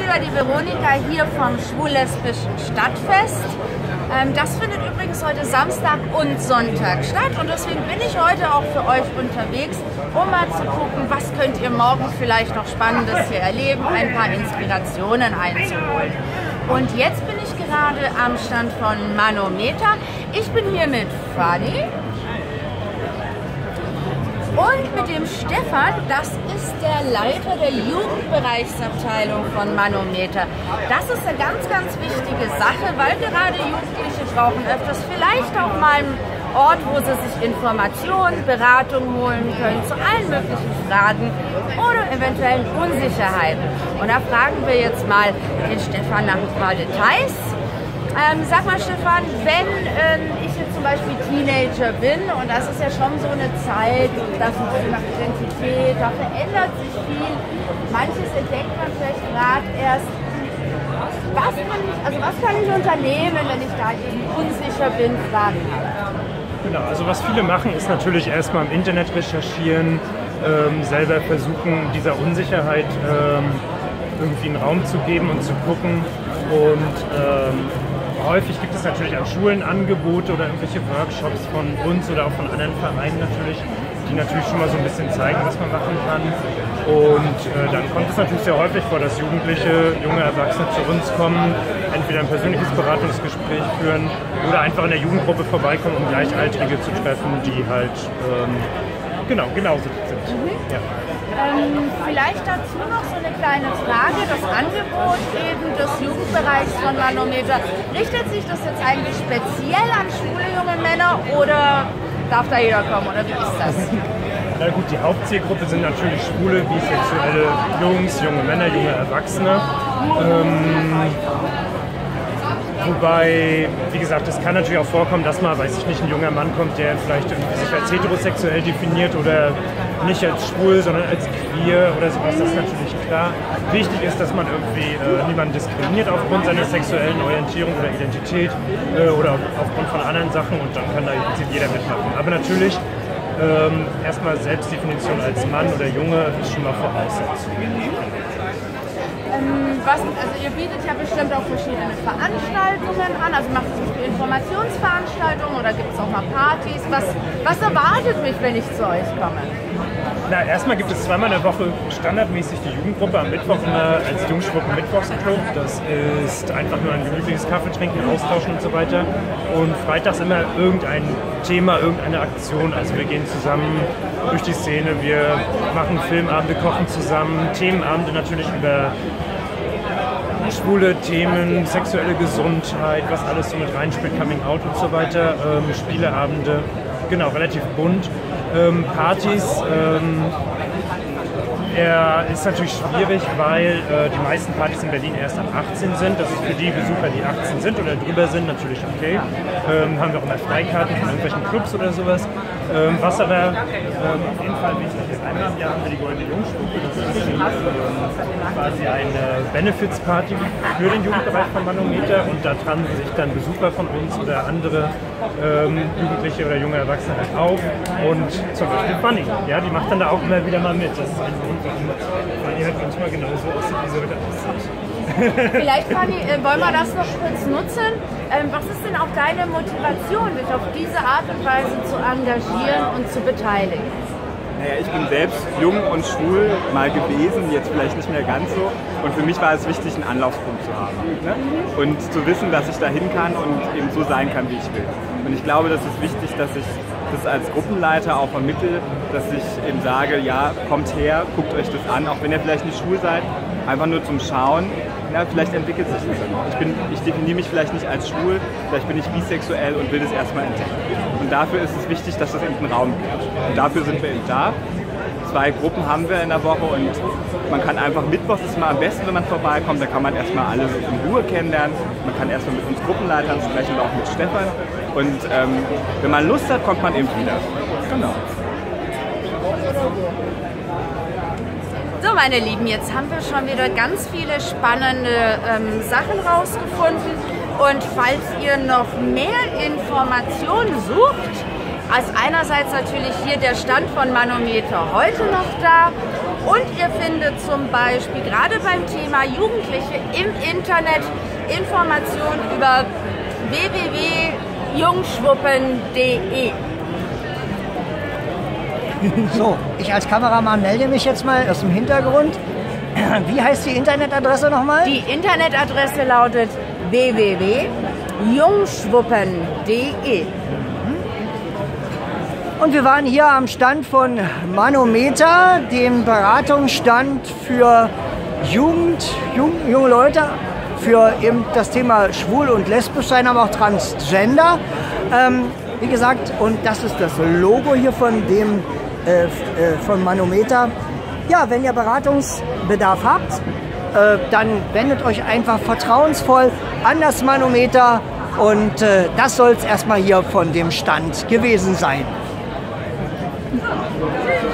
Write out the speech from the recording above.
wieder die Veronika hier vom Schwul-Lesbischen Stadtfest. Das findet übrigens heute Samstag und Sonntag statt und deswegen bin ich heute auch für euch unterwegs, um mal zu gucken, was könnt ihr morgen vielleicht noch Spannendes hier erleben, ein paar Inspirationen einzuholen. Und jetzt bin ich gerade am Stand von Manometer. Ich bin hier mit Fanny. Und mit dem Stefan, das ist der Leiter der Jugendbereichsabteilung von Manometer. Das ist eine ganz, ganz wichtige Sache, weil gerade Jugendliche brauchen öfters vielleicht auch mal einen Ort, wo sie sich Informationen, Beratung holen können zu allen möglichen Fragen oder eventuellen Unsicherheiten. Und da fragen wir jetzt mal den Stefan nach ein paar Details. Sag mal Stefan, wenn ich jetzt zum Beispiel Teenager bin und das ist ja schon so eine Zeit, das ist nach Identität, da verändert sich viel. Manches entdeckt man vielleicht gerade erst. Was kann ich unternehmen, wenn ich da eben unsicher bin, Fragen habe? Genau, also was viele machen, ist natürlich erstmal im Internet recherchieren, selber versuchen, dieser Unsicherheit irgendwie einen Raum zu geben und zu gucken. Und häufig gibt es natürlich an Schulen Angebote oder irgendwelche Workshops von uns oder auch von anderen Vereinen natürlich, die natürlich schon mal so ein bisschen zeigen, was man machen kann. Und dann kommt es natürlich sehr häufig vor, dass Jugendliche, junge Erwachsene zu uns kommen, entweder ein persönliches Beratungsgespräch führen oder einfach in der Jugendgruppe vorbeikommen, um Gleichaltrige zu treffen, die halt genauso sind. Ja. Vielleicht dazu noch so eine kleine Frage. Das Angebot eben des Jugendbereichs von Manometer, richtet sich das jetzt eigentlich speziell an schwule junge Männer oder darf da jeder kommen oder wie ist das? Na gut, die Hauptzielgruppe sind natürlich schwule, bisexuelle Jungs, junge Männer, junge Erwachsene. Wobei, wie gesagt, es kann natürlich auch vorkommen, dass mal, weiß ich nicht, ein junger Mann kommt, der vielleicht sich als heterosexuell definiert oder nicht als schwul, sondern als queer oder sowas, das ist natürlich klar. Wichtig ist, dass man irgendwie niemanden diskriminiert aufgrund seiner sexuellen Orientierung oder Identität oder aufgrund von anderen Sachen und dann kann da im Prinzip jeder mitmachen. Aber natürlich, erstmal Selbstdefinition als Mann oder Junge ist schon mal Voraussetzung. Also ihr bietet ja bestimmt auch verschiedene Veranstaltungen an, also macht es nicht Informationsveranstaltungen oder gibt es auch mal Partys? Was erwartet mich, wenn ich zu euch komme? Na, erstmal gibt es zweimal in der Woche standardmäßig die Jugendgruppe, am Mittwoch immer als Jungschwuppen Mittwochsclub. Das ist einfach nur ein gemütliches Kaffee trinken, austauschen und so weiter. Und freitags immer irgendein Thema, irgendeine Aktion. Also wir gehen zusammen durch die Szene, wir machen Filmabende, kochen zusammen, Themenabende natürlich über schwule Themen, sexuelle Gesundheit, was alles so mit reinspielt, Coming Out und so weiter, Spieleabende, genau, relativ bunt. Partys ist natürlich schwierig, weil die meisten Partys in Berlin erst ab 18 sind. Das ist für die Besucher, die 18 sind oder drüber sind, natürlich okay. Haben wir auch immer Freikarten von irgendwelchen Clubs oder sowas. Was aber auf jeden Fall wichtig ist, einmal im Jahr haben wir die Goldene Jungschwuppe. Das ist quasi eine Benefits-Party für den Jugendbereich von Manometer und da tragen sich dann Besucher von uns oder andere Jugendliche oder junge Erwachsene halt auf und zum Beispiel Fanny, ja, die macht dann da auch immer wieder mal mit. Das ist ein Grund, warum Fanny halt manchmal genauso aussieht, wie sie heute aussieht. Vielleicht, Fanny, wollen wir das noch kurz nutzen? Was ist denn auch deine Motivation, dich auf diese Art und Weise zu engagieren und zu beteiligen? Naja, ich bin selbst jung und schwul mal gewesen, jetzt vielleicht nicht mehr ganz so. Und für mich war es wichtig, einen Anlaufpunkt zu haben. Ne? Und zu wissen, dass ich dahin kann und eben so sein kann, wie ich will. Und ich glaube, das ist wichtig, dass ich das als Gruppenleiter auch vermittle, dass ich eben sage, ja, kommt her, guckt euch das an, auch wenn ihr vielleicht nicht schwul seid, einfach nur zum Schauen. Ja, vielleicht entwickelt sich das dann. Ich definiere mich vielleicht nicht als schwul, vielleicht bin ich bisexuell und will das erstmal entdecken. Und dafür ist es wichtig, dass es eben einen Raum gibt. Und dafür sind wir eben da. 2 Gruppen haben wir in der Woche und man kann einfach mittwochs ist mal am besten, wenn man vorbeikommt, da kann man erstmal alle in Ruhe kennenlernen. Man kann erstmal mit uns Gruppenleitern sprechen und auch mit Stefan. Und wenn man Lust hat, kommt man eben wieder. Genau. So, meine Lieben, jetzt haben wir schon wieder ganz viele spannende Sachen rausgefunden. Und falls ihr noch mehr Informationen sucht, ist einerseits natürlich hier der Stand von Manometer heute noch da. Und ihr findet zum Beispiel gerade beim Thema Jugendliche im Internet Informationen über www.jungschwuppen.de. So, ich als Kameramann melde mich jetzt mal aus dem Hintergrund. Wie heißt die Internetadresse nochmal? Die Internetadresse lautet www.jungschwuppen.de. Und wir waren hier am Stand von Manometer, dem Beratungsstand für junge Leute, für eben das Thema schwul und lesbisch sein, aber auch Transgender. Wie gesagt, und das ist das Logo hier von Manometer. Ja, wenn ihr Beratungsbedarf habt, dann wendet euch einfach vertrauensvoll an das Manometer und das soll es erstmal hier von dem Stand gewesen sein.